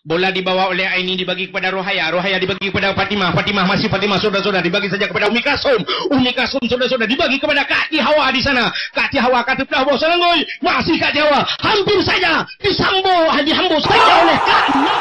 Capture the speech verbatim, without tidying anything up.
Bola dibawa oleh Aini dibagi kepada Rohaya. Rohaya dibagi kepada Fatimah. Fatimah masih Fatimah saudara-saudara dibagi saja kepada Umi Kasum. Umi Kasum saudara-saudara dibagi kepada Kak Ti Hawa di sana. Kak Ti Hawa kata dah bos Selangoi. Masih Kak Ti Hawa. Hampir saja disambo dihambo saja oleh Kak